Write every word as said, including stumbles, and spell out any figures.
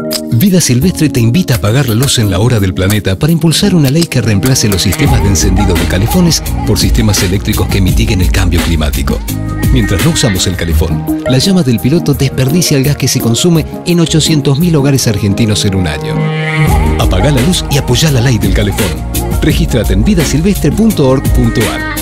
Vida Silvestre te invita a apagar la luz en la hora del planeta para impulsar una ley que reemplace los sistemas de encendido de calefones por sistemas eléctricos que mitiguen el cambio climático. Mientras no usamos el calefón, la llama del piloto desperdicia el gas que se consume en ochocientos mil hogares argentinos en un año. Apagá la luz y apoyá la ley del calefón. Regístrate en vida silvestre punto org punto ar.